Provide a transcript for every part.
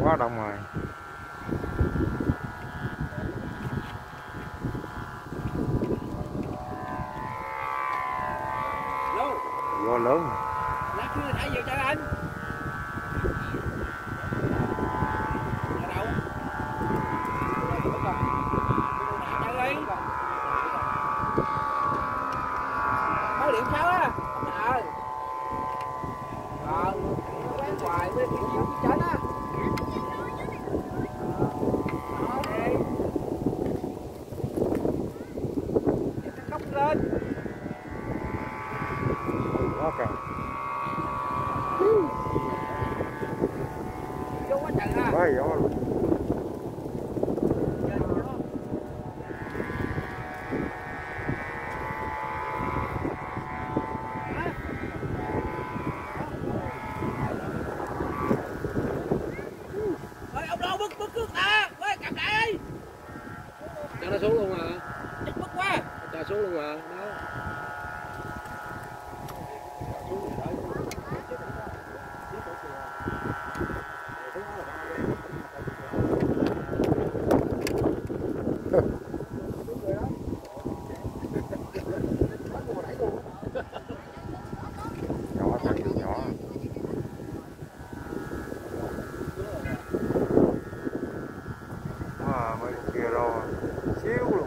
quá đông rồi. Vô lớn rồi. Lát nữa thả về cho anh. Ở đâu? Thả đi. Mới điểm 6 á. Quán hoài với điểm gì không chết á. Cốc lên. Quá trời. Vô quá trời ha. Quá gió luôn. Ơi ông đâu bứt cước ta. Ơi cầm lại đi. Cho nó xuống luôn à. Chắc bứt quá. Cho xuống luôn à. Đó. Nhỏ thật nhỏ. Mấy kia rồi xíu luôn.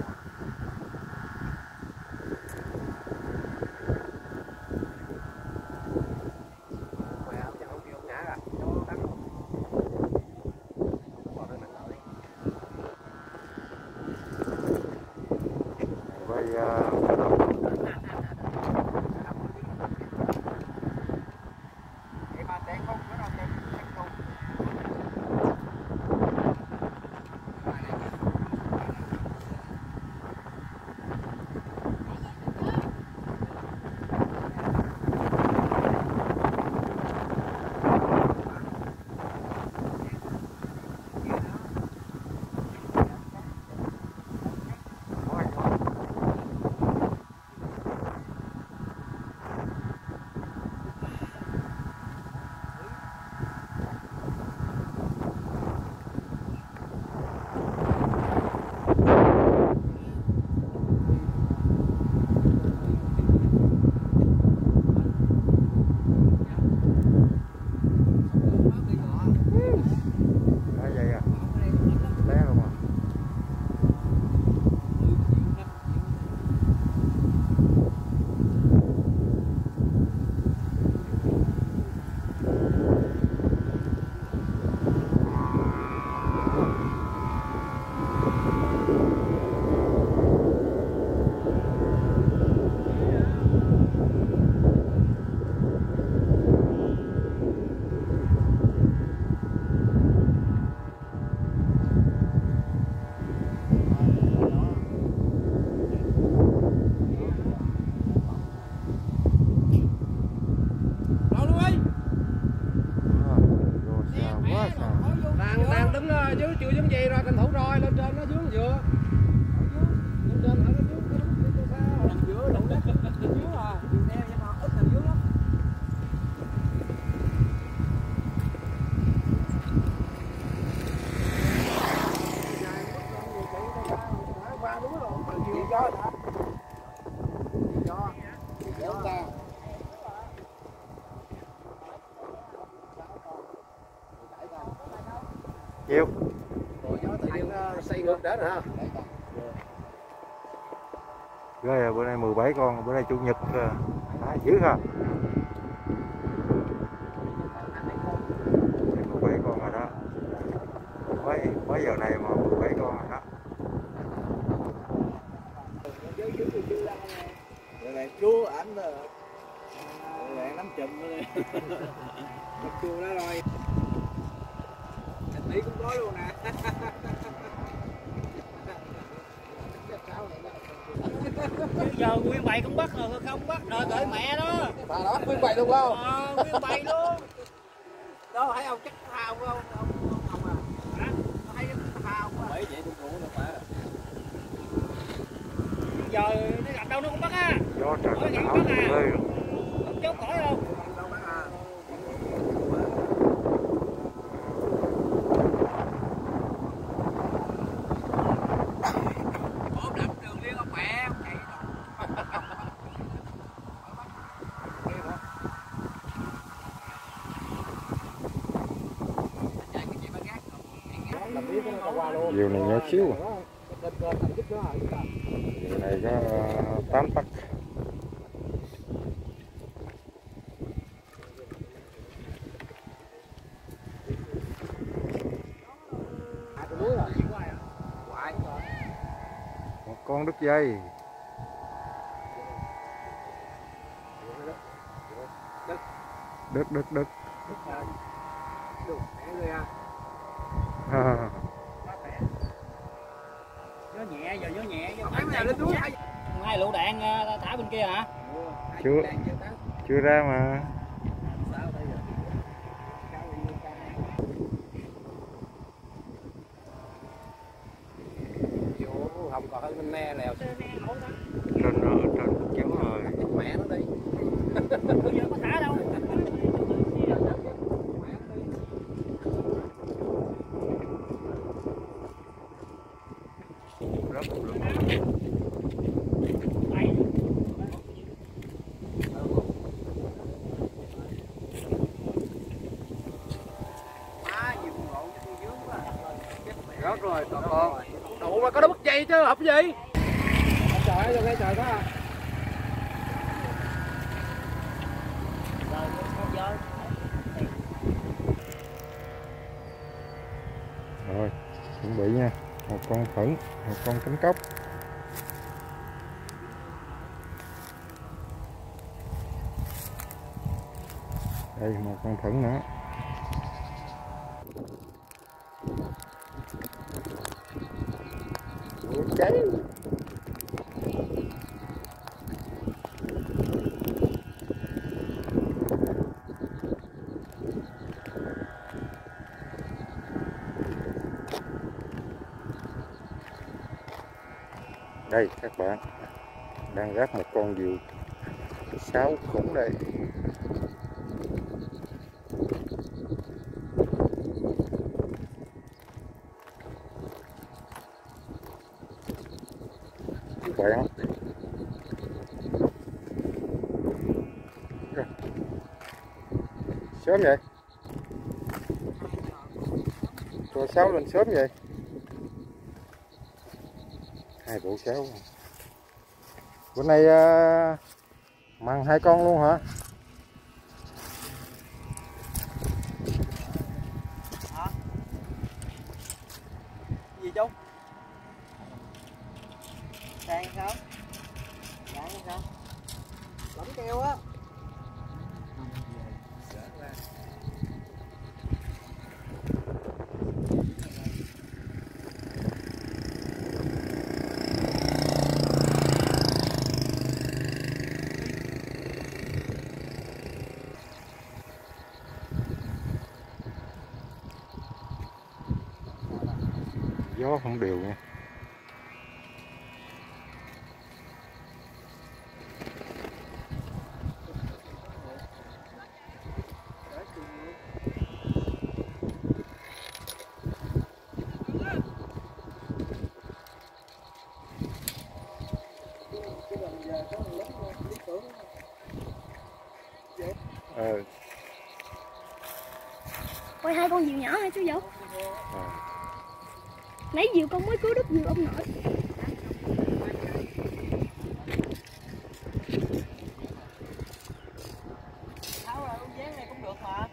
Đang đứng dưới chưa giống gì rồi, tranh thủ roi lên trên nó dướng vừa. Lên trên hả, nó dướng sao? Nằm giữa đụng đất, dướng à. Dướng nè, nhưng mà ít nằm dướng lắm. Qua đúng rồi, chịu gió hả? Gió ta. Chịu. Rồi gió tự nhiên nó xây ngược đến hả? Rồi bữa nay 17 con, bữa nay chủ nhật dữ ha. 17 con rồi đó. Mấy giờ này mà 17 con rồi đó. Rồi này chú ảnh rồi. Rồi nắm chùm rồi. Bắt chua đó rồi. Tí cũng có luôn nè. Giờ nguyên bầy cũng bắt rồi, không bắt rồi đợi mẹ đó. Bà đó nguyên bầy luôn không? Nguyên bầy luôn. Đó thấy ông chắc thao không? Ông à. Hả? Thấy thao quá. Bởi vậy cũng ngủ nữa mà. Giờ nó gặp đâu nó cũng bắt á. Gió trời nó ảo bắt à. ơi. Không chốt cõi không? Diều này nhỏ xíu. Kênh thành giúp nó hả? Diều này có 8 tấc. Một con đứt dây. Đứt. Gió nhẹ giờ gió nhẹ. Hai lựu đạn thả bên kia hả? Chưa ra mà. Không còn hơn bên me lèo. Trên chiếu rồi. Mẹ nó đi. Giờ có thả đâu. Rớt rồi con. Đủ mà có nó mất dây chứ hợp gì? Trời ơi, trời đó. Rồi, chuẩn bị nha. Một con phửng, một con cánh cốc. Đây một con phửng nữa. Cháy. Đây các bạn đang ráp một con diều 6 khủng đây. Các bạn sớm vậy, rồi 6 lên sớm vậy. 2 bộ 6. Bữa nay măng 2 con luôn hả? Gì chú? Đang sao? Đang sao? Lắm keo á. Gió không đều nha. Quay 2 con diều nhỏ hả chú Vũ? Nãy diều con mới cứu đứt diều ông nội. Tháo ra con dán này cũng được mà.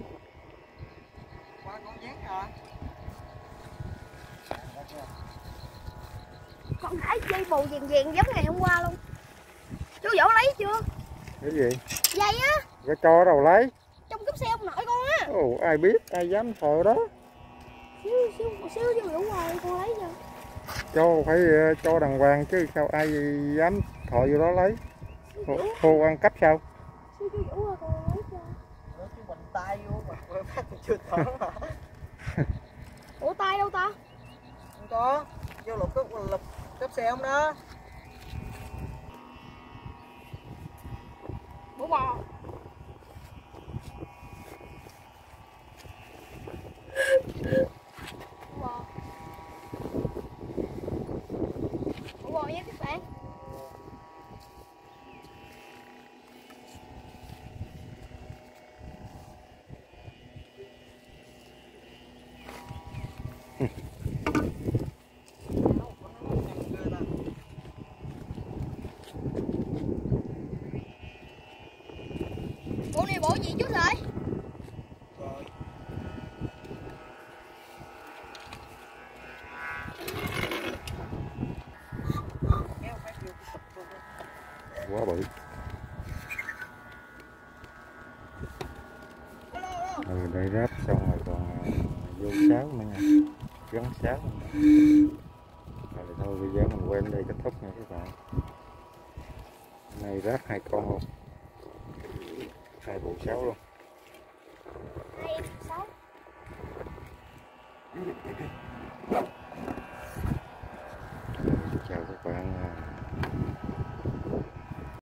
Qua con dán hả? Con thấy dây bù vàng vàng giống ngày hôm qua luôn. Chú Vũ lấy chưa? Cái gì? Dây á. Cái cho đâu lấy? Trong cốp xe ông nội con á. Ồ, ai biết, ai dám thò đó. Xíu chú Vũ hoài con lấy chưa? Cho phải cho đàng hoàng chứ sao ai dám thò vô đó lấy. Khô ăn cắp sao? Xíu chú Vũ hoài con lấy chưa? Nó cứ mình tay vô mà quay phát chưa thở mà. Ủa tay đâu ta? Không có. Vô lục cấp xe không đó. Bố bò. Bố bò nha các bạn. Đây ráp xong rồi còn vô sáo nữa nha, gắn sáo nữa. Rồi thôi bây giờ mình quay đây kết thúc nha các bạn. Này ráp 2 con luôn, 2 bộ sáo luôn. 2, 6.